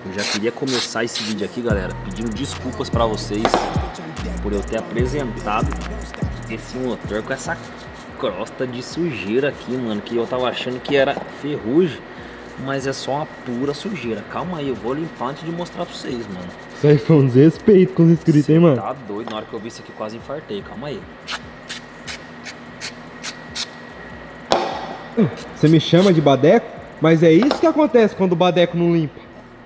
Eu já queria começar esse vídeo aqui, galera, pedindo desculpas pra vocês por eu ter apresentado esse motor com essa crosta de sujeira aqui, mano, que eu tava achando que era ferrugem, mas é só uma pura sujeira. Calma aí, eu vou limpar antes de mostrar pra vocês, mano. Isso aí foi um desrespeito com os inscritos, hein, mano? Tá doido, na hora que eu vi isso aqui quase infartei, calma aí. Você me chama de badeco? Mas é isso que acontece quando o badeco não limpa.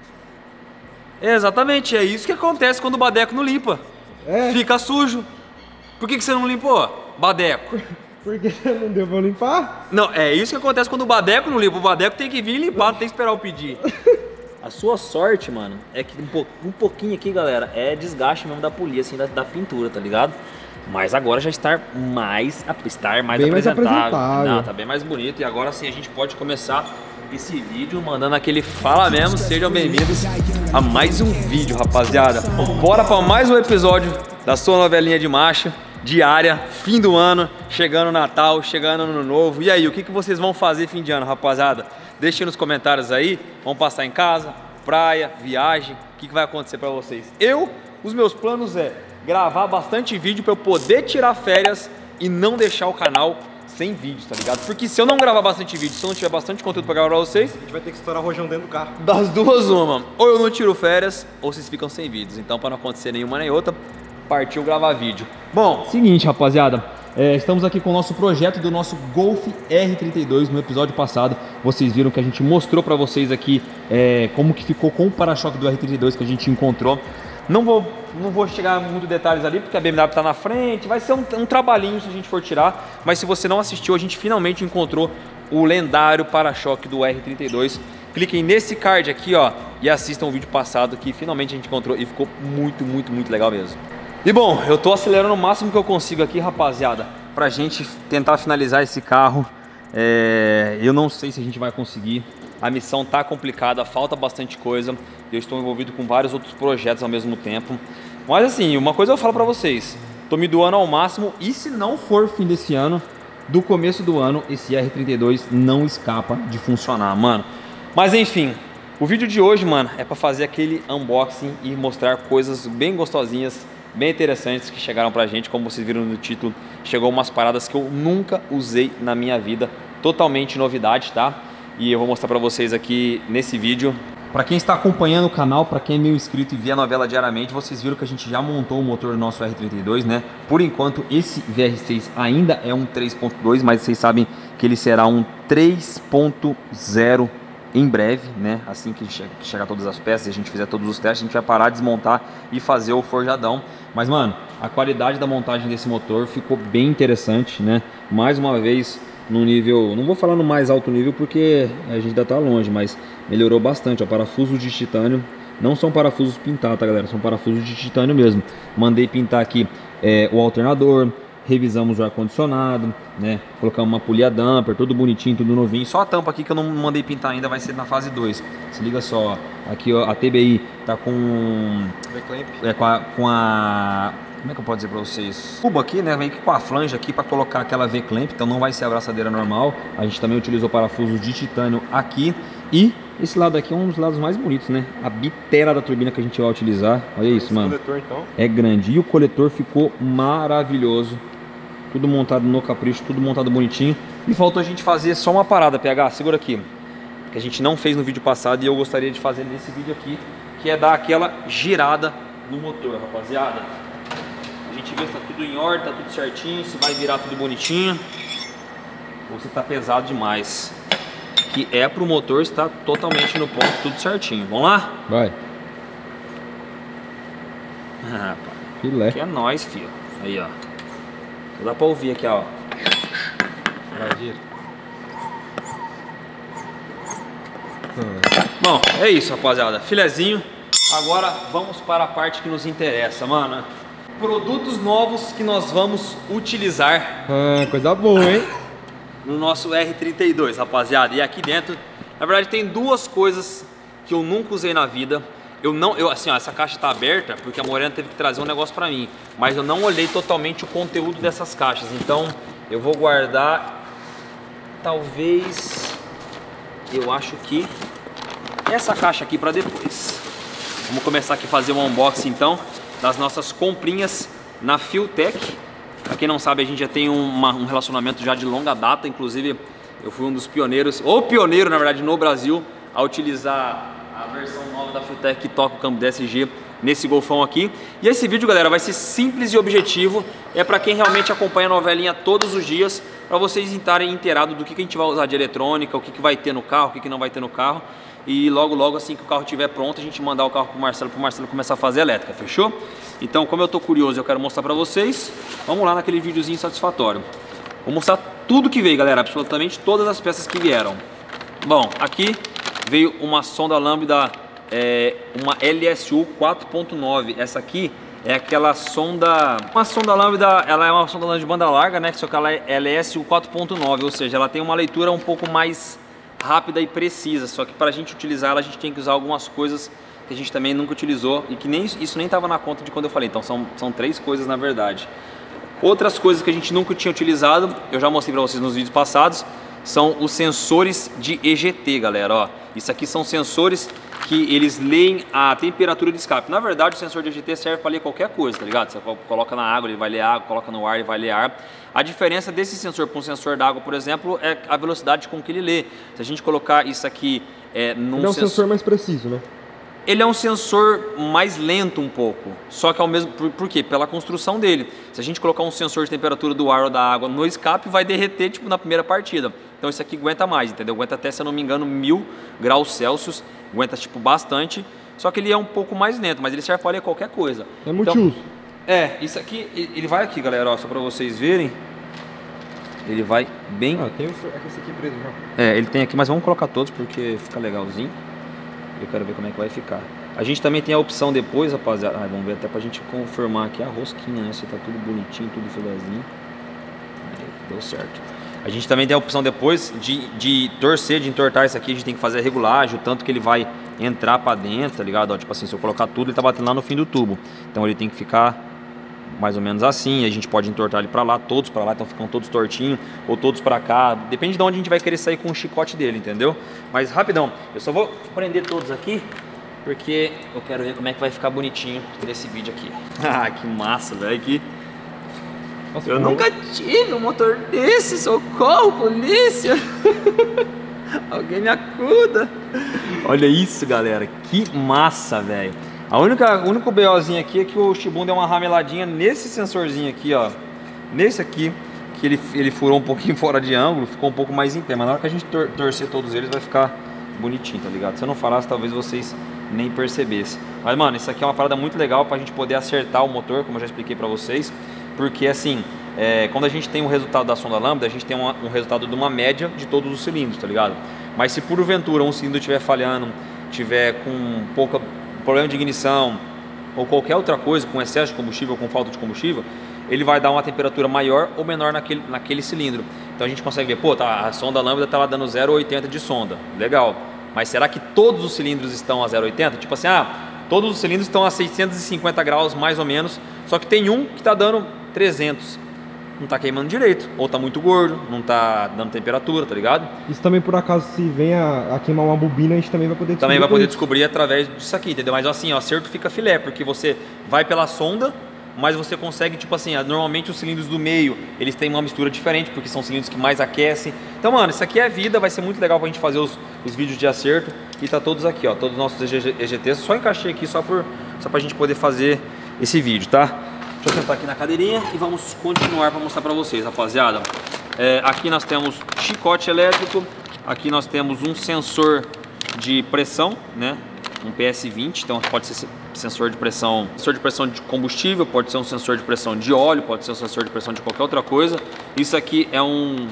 Exatamente, é isso que acontece quando o badeco não limpa. Fica sujo. Por que você não limpou, badeco? Porque não deu pra limpar? Não, é isso que acontece quando o badeco não limpa. O badeco tem que vir limpar, não tem que esperar eu pedir. A sua sorte, mano, é que um pouquinho aqui, galera, é desgaste mesmo da polia, assim, da pintura, tá ligado? Mas agora já está mais apresentável. Não, tá bem mais bonito. E agora sim a gente pode começar esse vídeo mandando aquele fala mesmo. Sejam bem-vindos a mais um vídeo, rapaziada. Bora para mais um episódio da sua novelinha de marcha diária, fim do ano, chegando o Natal, chegando o Ano Novo. E aí, o que vocês vão fazer fim de ano, rapaziada? Deixem nos comentários aí. Vão passar em casa, praia, viagem. O que vai acontecer para vocês? Os meus planos é gravar bastante vídeo para eu poder tirar férias e não deixar o canal sem vídeo, tá ligado? Porque se eu não gravar bastante vídeo, se eu não tiver bastante conteúdo pra gravar pra vocês, A gente vai ter que estourar rojão dentro do carro. das duas uma, ou eu não tiro férias, ou vocês ficam sem vídeos. Então, pra não acontecer nenhuma nem outra, partiu gravar vídeo. Bom, seguinte, rapaziada, estamos aqui com o nosso projeto do nosso Golf R32. No episódio passado, vocês viram que a gente mostrou pra vocês aqui como que ficou com o para-choque do R32 que a gente encontrou. Não vou chegar em muitos detalhes ali, porque a BMW está na frente, vai ser um trabalhinho se a gente for tirar, mas se você não assistiu, a gente finalmente encontrou o lendário para-choque do R32. Cliquem nesse card aqui, ó, e assistam o vídeo passado que finalmente a gente encontrou e ficou muito, muito, muito legal mesmo. E bom, eu tô acelerando o máximo que eu consigo aqui, rapaziada, pra gente tentar finalizar esse carro. Eu não sei se a gente vai conseguir. A missão tá complicada, falta bastante coisa. Eu estou envolvido com vários outros projetos ao mesmo tempo. Mas assim, uma coisa eu falo pra vocês, tô me doando ao máximo. E se não for fim desse ano, do começo do ano, esse R32 não escapa de funcionar, mano. Mas enfim, o vídeo de hoje, mano, é pra fazer aquele unboxing e mostrar coisas bem gostosinhas, bem interessantes que chegaram pra gente. Como vocês viram no título, chegou umas paradas que eu nunca usei na minha vida, totalmente novidade, tá? E eu vou mostrar pra vocês aqui nesse vídeo. Pra quem está acompanhando o canal, pra quem é meu inscrito e vê a novela diariamente, vocês viram que a gente já montou o motor do nosso R32, né? Por enquanto, esse VR6 ainda é um 3.2, mas vocês sabem que ele será um 3.0 em breve, né? Assim que chegar todas as peças e a gente fizer todos os testes, a gente vai parar, desmontar e fazer o forjadão. Mas, mano, a qualidade da montagem desse motor ficou bem interessante, né? Mais uma vez, no nível, não vou falar no mais alto nível porque a gente ainda tá longe, mas melhorou bastante, ó, parafusos de titânio, não são parafusos pintados, tá, galera, são parafusos de titânio mesmo. Mandei pintar aqui o alternador, revisamos o ar-condicionado, né, colocamos uma polia damper, tudo bonitinho, tudo novinho. Só a tampa aqui que eu não mandei pintar ainda, vai ser na fase 2. Se liga só, ó, aqui ó, a TBI tá com como é que eu posso dizer pra vocês? Tubo aqui, né? Vem aqui com a flange aqui pra colocar aquela V-clamp, então não vai ser a abraçadeira normal. A gente também utilizou parafusos de titânio aqui. E esse lado aqui é um dos lados mais bonitos, né? A bitela da turbina que a gente vai utilizar. Olha isso, mano. Coletor, então. É grande. E o coletor ficou maravilhoso. Tudo montado no capricho, tudo montado bonitinho. E faltou a gente fazer só uma parada, PH, segura aqui. Que a gente não fez no vídeo passado e eu gostaria de fazer nesse vídeo aqui, que é dar aquela girada no motor, rapaziada. A gente vê se tá tudo em ordem, tá tudo certinho, se vai virar tudo bonitinho ou se tá pesado demais. Que é pro motor estar totalmente no ponto, tudo certinho. Vamos lá? Vai. Ah, pá. Filé. Aqui é nóis, filho. Aí, ó. Dá pra ouvir aqui, ó. Bom, é isso, rapaziada. Filezinho. Agora vamos para a parte que nos interessa, mano. Produtos novos que nós vamos utilizar Coisa boa, hein? no nosso R32, rapaziada. E aqui dentro, na verdade, tem duas coisas que eu nunca usei na vida. Assim, ó, essa caixa tá aberta porque a Morena teve que trazer um negócio pra mim, mas eu não olhei totalmente o conteúdo dessas caixas. Então, eu vou guardar, talvez, eu acho que essa caixa aqui pra depois. Vamos começar aqui a fazer um unboxing então das nossas comprinhas na Filtek. Pra quem não sabe, a gente já tem um relacionamento já de longa data, inclusive eu fui um dos pioneiros, ou pioneiro na verdade no Brasil, a utilizar a versão nova da Filtek que toca o câmbio DSG nesse Golfão aqui. E esse vídeo, galera, vai ser simples e objetivo, é para quem realmente acompanha a novelinha todos os dias, para vocês estarem inteirados do que a gente vai usar de eletrônica, o que vai ter no carro, o que não vai ter no carro. E logo assim que o carro estiver pronto, a gente mandar o carro pro Marcelo começar a fazer elétrica, fechou? Então, como eu tô curioso, eu quero mostrar para vocês, vamos lá naquele videozinho satisfatório. Vou mostrar tudo que veio, galera, absolutamente todas as peças que vieram. Bom, aqui veio uma sonda lambda, uma LSU 4.9. Essa aqui é aquela sonda, uma sonda lambda, ela é uma sonda lambda de banda larga, né? Só que ela é LSU 4.9, ou seja, ela tem uma leitura um pouco mais rápida e precisa. Só que para a gente utilizar ela, a gente tem que usar algumas coisas que a gente também nunca utilizou e que isso nem estava na conta de quando eu falei. Então são 3 coisas na verdade. Outras coisas que a gente nunca tinha utilizado, eu já mostrei para vocês nos vídeos passados, são os sensores de EGT, galera, ó. Isso aqui são sensores que eles leem a temperatura de escape. Na verdade, o sensor de EGT serve para ler qualquer coisa, tá ligado? Você coloca na água, ele vai ler água, coloca no ar, ele vai ler ar. A diferença desse sensor para um sensor d'água, por exemplo, é a velocidade com que ele lê. Se a gente colocar isso aqui num ele é um sensor mais preciso, né? Ele é um sensor mais lento um pouco, só que ao mesmo... Por quê? Pela construção dele. Se a gente colocar um sensor de temperatura do ar ou da água no escape, vai derreter tipo na primeira partida. Então isso aqui aguenta mais, entendeu? Aguenta até, se eu não me engano, 1000 graus Celsius. Aguenta tipo bastante, só que ele é um pouco mais lento, mas ele serve para ler qualquer coisa. É multiuso. Então, isso aqui, ele vai aqui, galera, ó, só para vocês verem. Ele vai bem... Ah, tem esse aqui preso já. Ele tem aqui, mas vamos colocar todos porque fica legalzinho. Eu quero ver como é que vai ficar. A gente também tem a opção depois, rapaziada. Vamos ver até pra gente confirmar aqui a rosquinha, né? Se tá tudo bonitinho, tudo filezinho. Aí, deu certo. A gente também tem a opção depois de torcer, de entortar isso aqui. A gente tem que fazer a regulagem, o tanto que ele vai entrar pra dentro, tá ligado? Ó, tipo assim, se eu colocar tudo, ele tá batendo lá no fim do tubo. Então ele tem que ficar mais ou menos assim. A gente pode entortar ele pra lá, todos pra lá, então ficam todos tortinhos, ou todos pra cá. Depende de onde a gente vai querer sair com o chicote dele, entendeu? Mas rapidão, eu só vou prender todos aqui, porque eu quero ver como é que vai ficar bonitinho nesse vídeo aqui. Ah, que massa, velho. Nossa, eu nunca tive um motor desse, socorro, polícia! Alguém me acuda! Olha isso, galera, que massa, velho. O único BOzinho aqui é que o Shibun deu uma rameladinha nesse sensorzinho aqui, ó. Nesse aqui, que ele furou um pouquinho fora de ângulo, ficou um pouco mais em pé. Mas na hora que a gente torcer todos eles, vai ficar bonitinho, tá ligado? Se eu não falasse, talvez vocês nem percebessem. Mas, mano, isso aqui é uma parada muito legal pra gente poder acertar o motor, como eu já expliquei pra vocês. Porque, assim, quando a gente tem o resultado da sonda lambda, a gente tem um resultado de uma média de todos os cilindros, tá ligado? Mas se porventura um cilindro estiver falhando, tiver com pouca problema de ignição ou qualquer outra coisa, com excesso de combustível ou com falta de combustível, ele vai dar uma temperatura maior ou menor naquele cilindro. Então a gente consegue ver, pô, a sonda lambda está lá dando 0,80 de sonda, legal. Mas será que todos os cilindros estão a 0,80? Tipo assim, todos os cilindros estão a 650 graus mais ou menos, só que tem um que está dando 300. Não está queimando direito, ou está muito gordo, não está dando temperatura, tá ligado? Isso também, por acaso, se vem a queimar uma bobina, a gente também vai poder descobrir. Também vai poder descobrir através disso aqui, entendeu? Mas assim, o acerto fica filé, porque você vai pela sonda, mas você consegue, tipo assim, normalmente os cilindros do meio, eles têm uma mistura diferente, porque são cilindros que mais aquecem. Então, mano, isso aqui é vida, vai ser muito legal pra gente fazer os vídeos de acerto. E tá todos aqui, ó, todos os nossos EGTs. Só encaixei aqui só pra gente poder fazer esse vídeo, tá? Deixa eu sentar aqui na cadeirinha e vamos continuar para mostrar para vocês, rapaziada. Aqui nós temos chicote elétrico, aqui nós temos um sensor de pressão, né? Um PS20, então pode ser sensor de pressão de combustível, pode ser um sensor de pressão de óleo, pode ser um sensor de pressão de qualquer outra coisa. Isso aqui é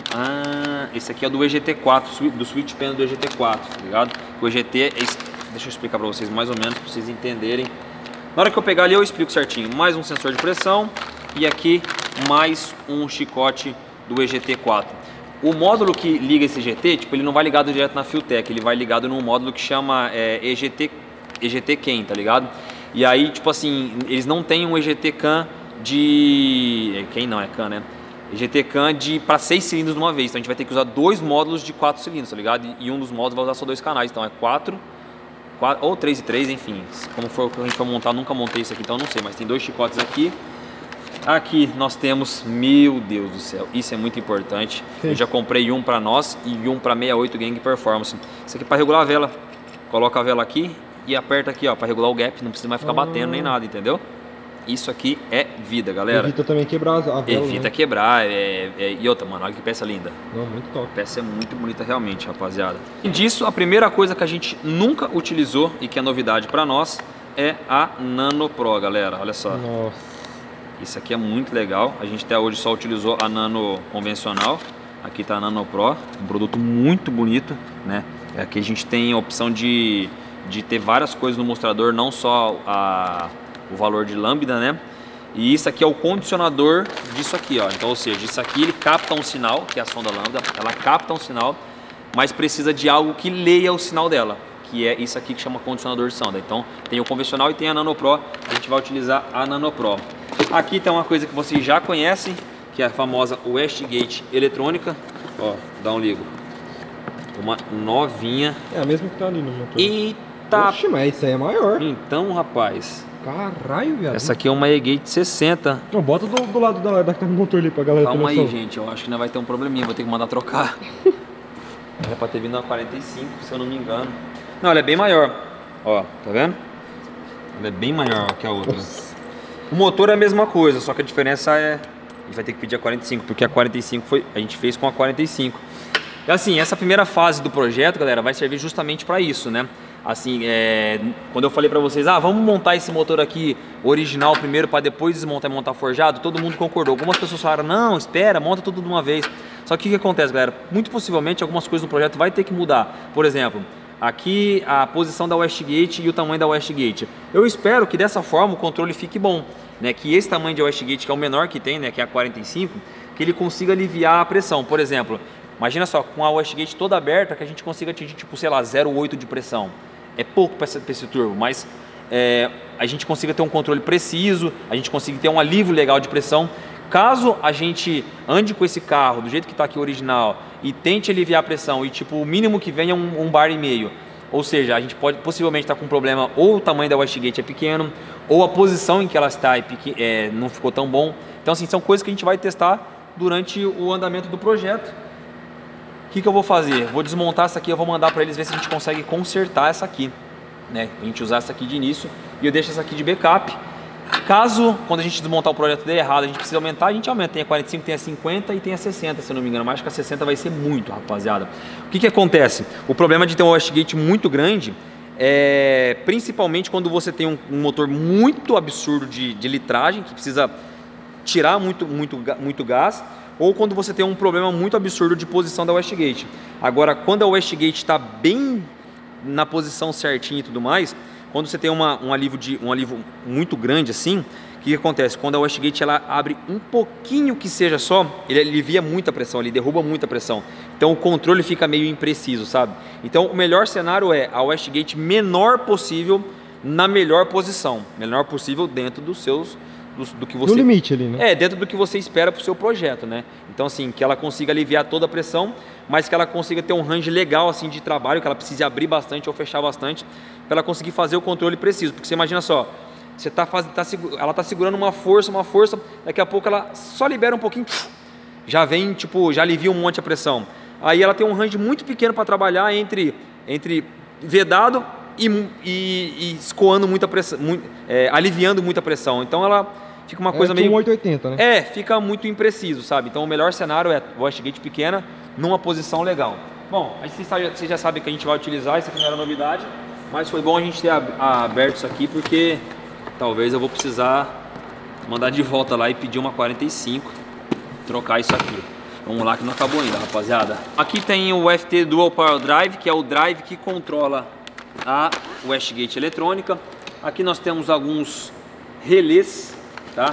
esse aqui é do EGT4, do switch panel do EGT4, tá ligado? O EGT, deixa eu explicar para vocês mais ou menos, para vocês entenderem. Na hora que eu pegar ali eu explico certinho. Mais um sensor de pressão e aqui mais um chicote do EGT4. O módulo que liga esse EGT, tipo, ele não vai ligado direto na Filtek, ele vai ligado num módulo que chama EGT CAN, tá ligado? E aí, tipo assim, eles não têm um EGT CAN de... CAN não, é CAN, né? EGT CAN para 6 cilindros de uma vez. Então a gente vai ter que usar 2 módulos de 4 cilindros, tá ligado? E um dos módulos vai usar só 2 canais, então é 4 ou 3 e 3, enfim, como for que a gente for montar, nunca montei isso aqui, então não sei, mas tem 2 chicotes aqui. Aqui nós temos, meu Deus do céu, isso é muito importante. Eu já comprei um para nós e um para 68 Gang Performance. Isso aqui para regular a vela. Coloca a vela aqui e aperta aqui, ó, para regular o gap, não precisa mais ficar batendo nem nada, entendeu? Isso aqui é vida, galera. Evita também quebrar a vela. Evita, né? Quebrar. E outra, mano, olha que peça linda. Não, muito top. A peça é muito bonita realmente, rapaziada. E disso, a primeira coisa que a gente nunca utilizou e que é novidade para nós é a Nano Pro, galera. Olha só. Nossa. Isso aqui é muito legal. A gente até hoje só utilizou a Nano convencional. Aqui tá a Nano Pro, um produto muito bonito, né? Aqui a gente tem a opção de ter várias coisas no mostrador, não só o valor de lambda, né? E isso aqui é o condicionador disso aqui, ó. Então, ou seja, isso aqui ele capta um sinal, que é a sonda lambda, ela capta um sinal, mas precisa de algo que leia o sinal dela, que é isso aqui que chama condicionador de sonda. Então, tem o convencional e tem a Nano Pro. A gente vai utilizar a Nano Pro. Aqui tem uma coisa que vocês já conhecem, que é a famosa Westgate eletrônica. Ó, dá um ligo. Uma novinha. É a mesma que tá ali no motor. Eita! Oxe, mas isso aí é maior. Então, rapaz. Caralho, viado. Essa aqui é uma E-Gate 60. Não, bota do lado da que tá no motor ali pra galera. Calma aí, gente. Eu acho que ainda vai ter um probleminha. Vou ter que mandar trocar. Era pra ter vindo a 45, se eu não me engano. Não, ela é bem maior. Ó, tá vendo? Ela é bem maior que a outra. Nossa. O motor é a mesma coisa, só que a diferença é... A gente vai ter que pedir a 45, porque a 45 a gente fez com a 45. E assim, essa primeira fase do projeto, galera, vai servir justamente para isso, né? Assim, quando eu falei para vocês, vamos montar esse motor aqui original primeiro para depois desmontar e montar forjado, todo mundo concordou. Algumas pessoas falaram, não, espera, monta tudo de uma vez. Só que o que acontece, galera? Muito possivelmente algumas coisas no projeto vai ter que mudar. Por exemplo, aqui a posição da Westgate e o tamanho da Westgate. Eu espero que dessa forma o controle fique bom, né? Que esse tamanho de Westgate, que é o menor que tem, né? Que é a 45, que ele consiga aliviar a pressão. Por exemplo, imagina só, com a Westgate toda aberta, que a gente consiga atingir, tipo, sei lá, 0,8 de pressão. É pouco para esse turbo, mas a gente consiga ter um controle preciso, a gente consiga ter um alívio legal de pressão. Caso a gente ande com esse carro do jeito que está aqui original e tente aliviar a pressão e tipo o mínimo que venha um bar e meio, ou seja, a gente pode possivelmente estar com um problema, ou o tamanho da Westgate é pequeno, ou a posição em que ela está não ficou tão bom. Então assim, são coisas que a gente vai testar durante o andamento do projeto. O que eu vou fazer? Vou desmontar essa aqui, eu vou mandar para eles ver se a gente consegue consertar essa aqui, né? A gente usar essa aqui de início e eu deixo essa aqui de backup. Caso, quando a gente desmontar o projeto der errado, a gente precisa aumentar, a gente aumenta. Tem a 45, tem a 50 e tem a 60, se eu não me engano. Mas acho que a 60 vai ser muito, rapaziada. O que acontece? O problema de ter um Westgate muito grande é principalmente quando você tem um motor muito absurdo de litragem, que precisa tirar muito gás, ou quando você tem um problema muito absurdo de posição da Westgate. Agora, quando a Westgate está bem na posição certinha e tudo mais, quando você tem um alívio muito grande assim, o que acontece? Quando a Westgate ela abre um pouquinho que seja só, ele alivia muita pressão, ele derruba muita pressão. Então o controle fica meio impreciso, sabe? Então o melhor cenário é a Westgate menor possível na melhor posição, menor possível dentro dos seus... do que você, no limite ali, né? Dentro do que você espera para o seu projeto, né? Então assim, que ela consiga aliviar toda a pressão, mas que ela consiga ter um range legal assim de trabalho, que ela precise abrir bastante ou fechar bastante, para ela conseguir fazer o controle preciso. Porque você imagina só, você ela está segurando uma força, daqui a pouco ela só libera um pouquinho, já vem, tipo, já alivia um monte a pressão. Aí ela tem um range muito pequeno para trabalhar entre vedado e escoando muita pressão, aliviando muita pressão. Então ela fica uma coisa meio... 880, né? Fica muito impreciso, sabe? Então o melhor cenário é Westgate pequena, numa posição legal. Bom, vocês já sabem que a gente vai utilizar, isso aqui não era novidade, mas foi bom a gente ter aberto isso aqui, porque talvez eu vou precisar mandar de volta lá e pedir uma 45, trocar isso aqui. Vamos lá que não acabou ainda, rapaziada. Aqui tem o FT Dual Power Drive, que é o drive que controla a Westgate eletrônica. Aqui nós temos alguns relés, tá?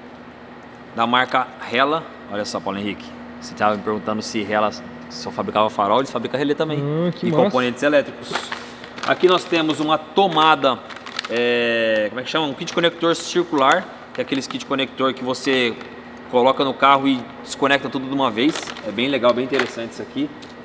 Da marca Hella. Olha só, Paulo Henrique, você estava me perguntando se Hella só fabricava farol, eles fabricam relé também, e componentes elétricos. Aqui nós temos uma tomada, como é que chama? Um kit conector circular, que é aqueles kit conector que você coloca no carro e desconecta tudo de uma vez. É bem legal, bem interessante isso aqui.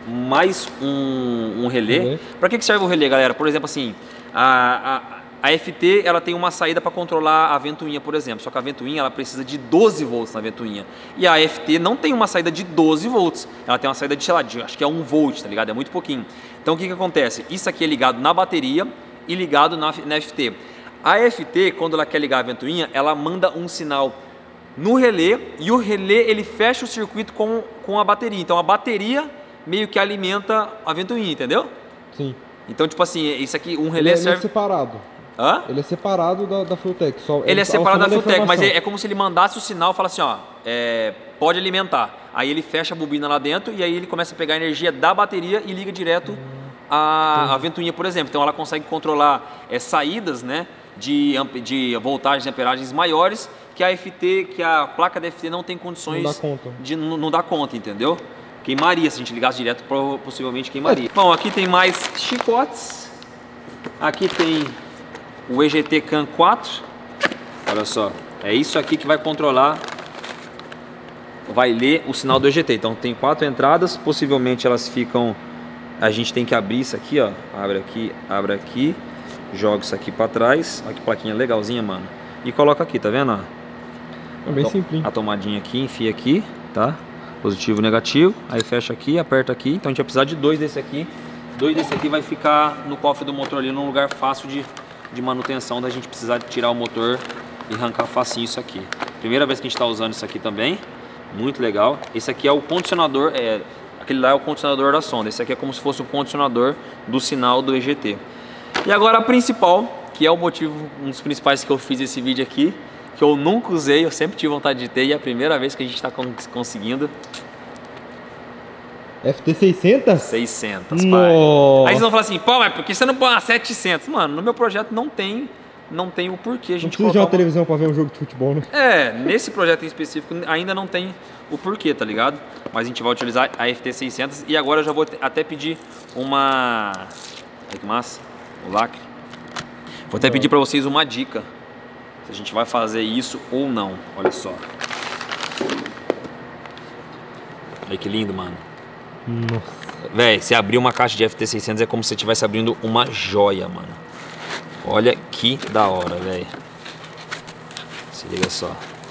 mais um relé. Para que serve o relé, galera? Por exemplo, assim, a FT ela tem uma saída para controlar a ventoinha, por exemplo. Só que a ventoinha ela precisa de 12 volts na ventoinha. E a FT não tem uma saída de 12 volts. Ela tem uma saída de, sei lá, acho que é 1 volt, tá ligado? É muito pouquinho. Então o que acontece? Isso aqui é ligado na bateria e ligado na FT. A FT, quando ela quer ligar a ventoinha, ela manda um sinal no relé e o relé ele fecha o circuito com a bateria. Então a bateria meio que alimenta a ventoinha, entendeu? Sim. Então, tipo assim, isso aqui, um relé serve... Ele é separado. Hã? Ele é separado da Fueltech. Ele é separado da Fueltech, mas é como se ele mandasse o sinal e falasse assim, ó, pode alimentar. Aí ele fecha a bobina lá dentro e aí ele começa a pegar a energia da bateria e liga direto a ventoinha, por exemplo. Então ela consegue controlar saídas, né, de voltagens e amperagens maiores que a placa da FT não tem condições não dá conta, entendeu? Queimaria, se a gente ligasse direto, possivelmente queimaria. Bom, aqui tem mais chicotes. Aqui tem o EGT CAN 4. Olha só, é isso aqui que vai controlar, vai ler o sinal do EGT. Então tem 4 entradas, possivelmente elas ficam... A gente tem que abrir isso aqui, ó. Abre aqui, joga isso aqui para trás. Olha que plaquinha legalzinha, mano. E coloca aqui, tá vendo? É bem simples. A tomadinha aqui, enfia aqui, tá? Positivo, negativo, aí fecha aqui, aperta aqui. Então a gente vai precisar de 2 desse aqui. 2 desse aqui vai ficar no cofre do motor ali, num lugar fácil de manutenção, da gente precisar tirar o motor e arrancar facinho isso aqui. Primeira vez que a gente está usando isso aqui também, muito legal. Esse aqui é o condicionador, aquele lá é o condicionador da sonda. Esse aqui é como se fosse o condicionador do sinal do EGT. E agora a principal, que é o motivo, um dos principais que eu fiz esse vídeo aqui, que eu nunca usei, eu sempre tive vontade de ter e é a primeira vez que a gente está conseguindo. FT600? 600, pai. Aí vocês vão falar assim, pô, mas por que você não põe uma 700? Mano, no meu projeto não tem o porquê a gente colocar de uma televisão para ver um jogo de futebol, né? Nesse projeto em específico ainda não tem o porquê, tá ligado? Mas a gente vai utilizar a FT600 e agora eu já vou até pedir uma... Olha que massa, o lacre. Vou até pedir para vocês uma dica, se a gente vai fazer isso ou não, olha só. Olha que lindo, mano. Nossa. Véi, se abrir uma caixa de FT600 é como se você estivesse abrindo uma joia, mano. Olha que da hora, velho. Se liga só.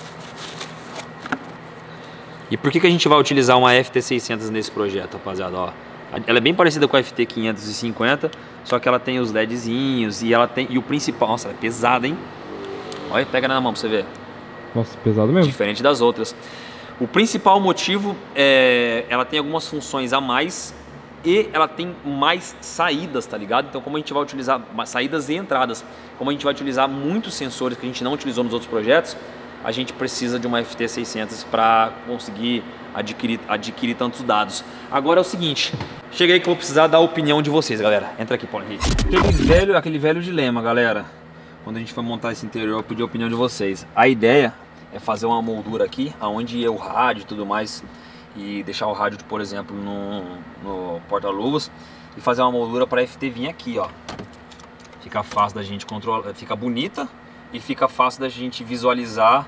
E por que a gente vai utilizar uma FT600 nesse projeto, rapaziada? Ó, ela é bem parecida com a FT550, só que ela tem os LEDzinhos e ela tem... E o principal... Nossa, ela é pesada, hein? Olha, pega na mão pra você ver. Nossa, pesado mesmo. Diferente das outras. O principal motivo ela tem algumas funções a mais e ela tem mais saídas, tá ligado? Então como a gente vai utilizar saídas e entradas, como a gente vai utilizar muitos sensores que a gente não utilizou nos outros projetos, a gente precisa de uma FT600 para conseguir adquirir tantos dados. Agora é o seguinte, cheguei que eu vou precisar da opinião de vocês, galera. Entra aqui, Paulo Henrique. Aquele velho dilema, galera. Quando a gente for montar esse interior, eu pedi a opinião de vocês. A ideia é fazer uma moldura aqui, aonde é o rádio e tudo mais, e deixar o rádio, por exemplo, no porta-luvas, e fazer uma moldura para a FT vir aqui, ó. Fica fácil da gente controlar, fica bonita e fica fácil da gente visualizar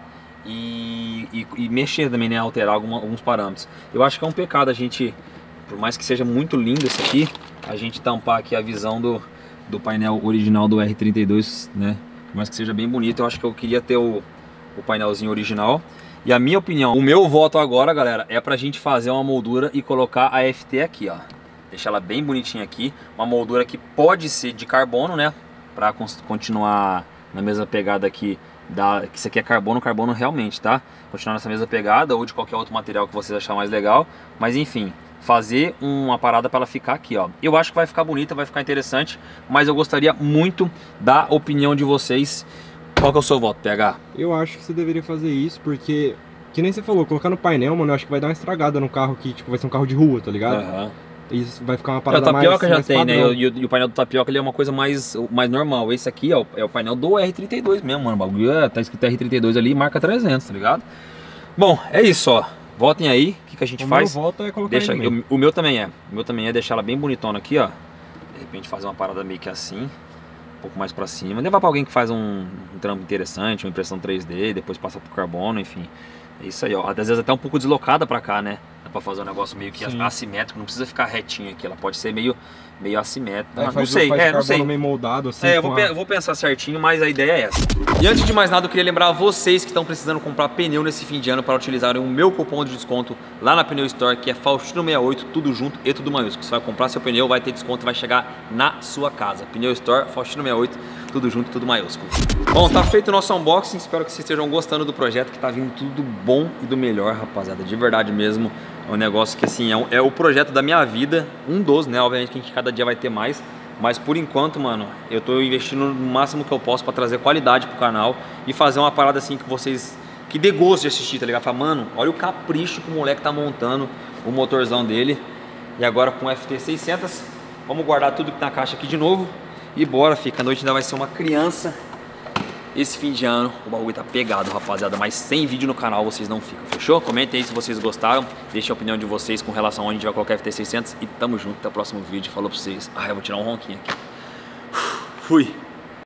e mexer também, né, alterar alguns parâmetros. Eu acho que é um pecado a gente, por mais que seja muito lindo esse aqui, a gente tampar aqui a visão do painel original do R32, né? Por mais que seja bem bonito, eu acho que eu queria ter o painelzinho original. E a minha opinião, o meu voto agora, galera, é pra gente fazer uma moldura e colocar a FT aqui, ó. Deixar ela bem bonitinha aqui. Uma moldura que pode ser de carbono, né? Pra continuar na mesma pegada aqui. Que isso aqui é carbono realmente, tá? Continuar nessa mesma pegada ou de qualquer outro material que vocês acharem mais legal. Mas enfim, fazer uma parada para ela ficar aqui, ó. Eu acho que vai ficar bonita, vai ficar interessante. Mas eu gostaria muito da opinião de vocês. Qual que é o seu voto, PH? Eu acho que você deveria fazer isso porque, que nem você falou, colocar no painel, mano, eu acho que vai dar uma estragada no carro que, tipo, vai ser um carro de rua, tá ligado? Aham. Isso vai ficar uma parada mais... O Tapioca já tem, padrão, né? E o painel do Tapioca ele é uma coisa mais normal. Esse aqui ó, é o painel do R32 mesmo, mano. O bagulho tá escrito R32 ali e marca 300, tá ligado? Bom, é isso, ó. Votem aí, o que a gente faz? O meu voto é colocar o meu também é. O meu também é deixar ela bem bonitona aqui, ó. De repente fazer uma parada meio que assim, um pouco mais pra cima. Levar pra alguém que faz um trampo interessante, uma impressão 3D, depois passa pro carbono, enfim. É isso aí, ó. Às vezes até um pouco deslocada pra cá, né? Dá pra fazer um negócio meio que assimétrico, não precisa ficar retinho aqui, ela pode ser meio assimétrico. Não sei, não sei. Meio moldado, assim, eu vou pensar certinho, mas a ideia é essa. E antes de mais nada, eu queria lembrar vocês que estão precisando comprar pneu nesse fim de ano para utilizarem o meu cupom de desconto lá na Pneu Store, que é Faustino68, tudo junto e tudo maiúsculo. Você vai comprar seu pneu, vai ter desconto e vai chegar na sua casa. Pneu Store, Faustino68, tudo junto, tudo maiúsculo. Bom, tá feito o nosso unboxing, espero que vocês estejam gostando do projeto, que tá vindo tudo bom e do melhor, rapaziada, de verdade mesmo. É um negócio que, assim, é o projeto da minha vida, um dos, né, obviamente que a gente cada dia vai ter mais, mas por enquanto, mano, eu tô investindo no máximo que eu posso pra trazer qualidade pro canal e fazer uma parada assim que vocês, que dê gosto de assistir, tá ligado? Fala, mano, olha o capricho que o moleque tá montando o motorzão dele. E agora com o FT600, vamos guardar tudo que tá na caixa aqui de novo e bora, fica, a noite ainda vai ser uma criança. Esse fim de ano o bagulho tá pegado, rapaziada, mas sem vídeo no canal vocês não ficam, fechou? Comentem aí se vocês gostaram, deixem a opinião de vocês com relação a onde a gente vai colocar FT600 e tamo junto, até o próximo vídeo, falou pra vocês. Eu vou tirar um ronquinho aqui. Fui!